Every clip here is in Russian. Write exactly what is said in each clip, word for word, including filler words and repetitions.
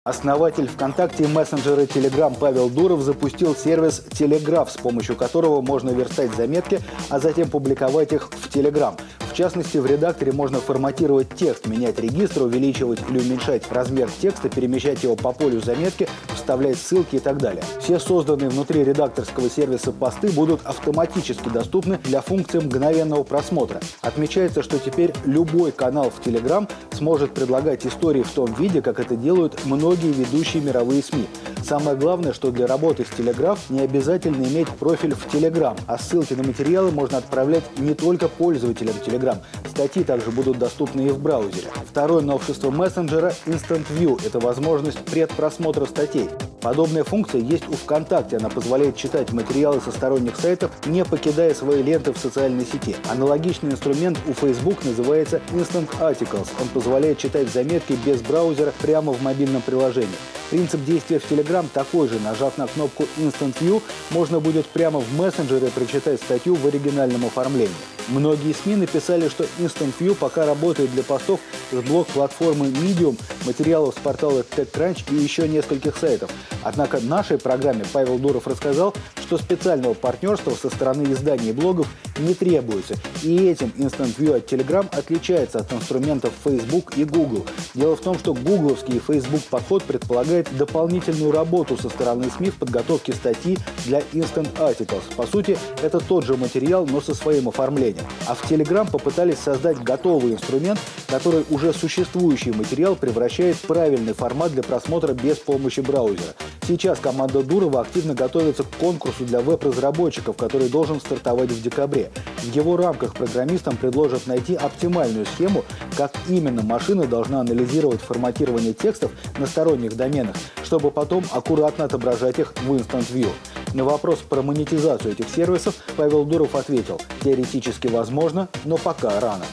Основатель ВКонтакте и мессенджера Telegram Павел Дуров запустил сервис Телеграф, с помощью которого можно верстать заметки, а затем публиковать их в Telegram. В частности, в редакторе можно форматировать текст, менять регистр, увеличивать или уменьшать размер текста, перемещать его по полю заметки, вставлять ссылки и так далее. Все созданные внутри редакторского сервиса посты будут автоматически доступны для функции мгновенного просмотра. Отмечается, что теперь любой канал в Telegram сможет предлагать истории в том виде, как это делают многие ведущие мировые СМИ. Самое главное, что для работы с Telegraph не обязательно иметь профиль в Telegram, а ссылки на материалы можно отправлять не только пользователям Telegram. Статьи также будут доступны и в браузере. Второе новшество мессенджера – Instant View – это возможность предпросмотра статей. Подобная функция есть у ВКонтакте. Она позволяет читать материалы со сторонних сайтов, не покидая свои ленты в социальной сети. Аналогичный инструмент у Facebook называется Instant Articles. Он позволяет читать заметки без браузера прямо в мобильном приложении. Принцип действия в Telegram такой же. Нажав на кнопку Instant View, можно будет прямо в мессенджере прочитать статью в оригинальном оформлении. Многие СМИ написали, что Instant View пока работает для постов с блог-платформы Medium, материалов с портала TechCrunch и еще нескольких сайтов. Однако нашей программе Павел Дуров рассказал, что специального партнерства со стороны изданий и блогов не требуется. И этим Instant View от Telegram отличается от инструментов Facebook и Google. Дело в том, что гугловский и Facebook подход предполагает дополнительную работу со стороны СМИ в подготовке статьи для Instant Articles. По сути, это тот же материал, но со своим оформлением. А в Telegram попытались создать готовый инструмент, который уже существующий материал превращает в правильный формат для просмотра без помощи браузера. Сейчас команда Дурова активно готовится к конкурсу для веб-разработчиков, который должен стартовать в декабре. В его рамках программистам предложат найти оптимальную схему, как именно машина должна анализировать форматирование текстов на сторонних доменах, чтобы потом аккуратно отображать их в Instant View. На вопрос про монетизацию этих сервисов Павел Дуров ответил: теоретически возможно, но пока рано.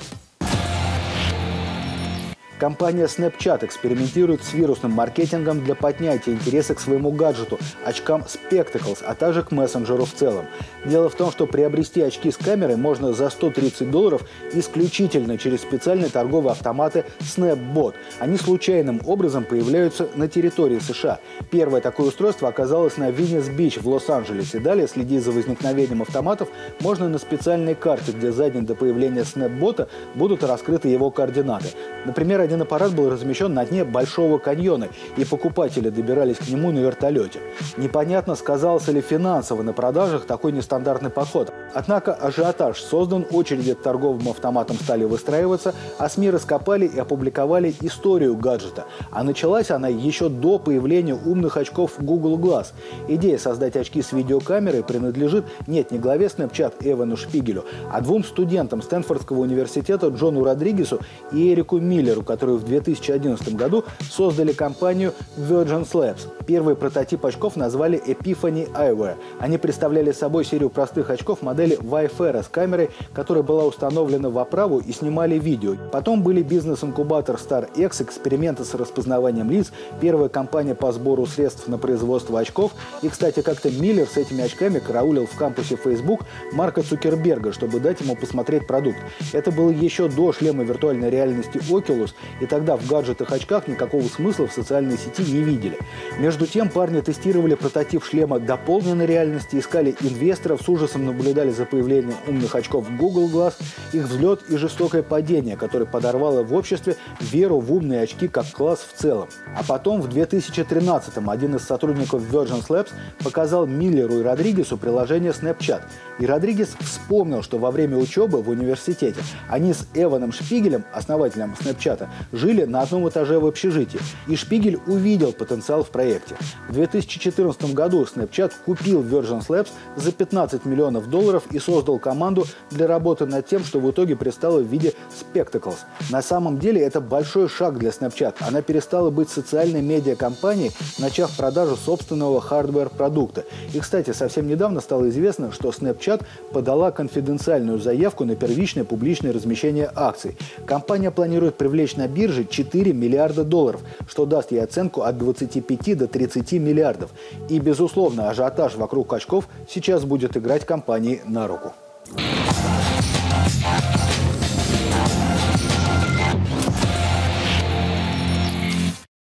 Компания Snapchat экспериментирует с вирусным маркетингом для поднятия интереса к своему гаджету – очкам Spectacles, а также к мессенджеру в целом. Дело в том, что приобрести очки с камерой можно за сто тридцать долларов исключительно через специальные торговые автоматы SnapBot. Они случайным образом появляются на территории США. Первое такое устройство оказалось на Венес-Бич в Лос-Анджелесе. Далее следить за возникновением автоматов можно на специальной карте, где за день до появления SnapBot будут раскрыты его координаты. Например, один аппарат был размещен на дне Большого каньона, и покупатели добирались к нему на вертолете. Непонятно, сказался ли финансово на продажах такой нестандартный подход. Однако ажиотаж создан, очереди к торговым автоматам стали выстраиваться, а СМИ раскопали и опубликовали историю гаджета. А началась она еще до появления умных очков Google Glass. Идея создать очки с видеокамерой принадлежит нет не главе Snapchat Эвану Шпигелю, а двум студентам Стэнфордского университета Джону Родригесу и Эрику Миллеру, которые в две тысячи одиннадцатом году создали компанию Virgin Labs. Первый прототип очков назвали Epiphany Eyewear. Они представляли собой серию простых очков модели Wayfarer с камерой, которая была установлена в оправу, и снимали видео. Потом были бизнес-инкубатор StarX, эксперименты с распознаванием лиц, первая компания по сбору средств на производство очков. И, кстати, как-то Миллер с этими очками караулил в кампусе Facebook Марка Цукерберга, чтобы дать ему посмотреть продукт. Это было еще до шлема виртуальной реальности Oculus, и тогда в гаджетах-очках никакого смысла в социальной сети не видели. Между тем, парни тестировали прототип шлема дополненной реальности, искали инвесторов, с ужасом наблюдали за появлением умных очков Google Glass, их взлет и жестокое падение, которое подорвало в обществе веру в умные очки как класс в целом. А потом, в две тысячи тринадцатом, один из сотрудников Virgin Labs показал Миллеру и Родригесу приложение Snapchat. И Родригес вспомнил, что во время учебы в университете они с Эваном Шпигелем, основателем Snapchat, жили на одном этаже в общежитии, и Шпигель увидел потенциал в проекте. В две тысячи четырнадцатом году Snapchat купил Virgin Labs за пятнадцать миллионов долларов и создал команду для работы над тем, что в итоге предстало в виде Spectacles. На самом деле это большой шаг для Snapchat. Она перестала быть социальной медиакомпанией, начав продажу собственного хардвер-продукта. И, кстати, совсем недавно стало известно, что Snapchat подала конфиденциальную заявку на первичное публичное размещение акций. Компания планирует привлечь на бирже четыре миллиарда долларов, что даст ей оценку от двадцати пяти до тридцати миллиардов. И, безусловно, ажиотаж вокруг очков сейчас будет играть компании на руку.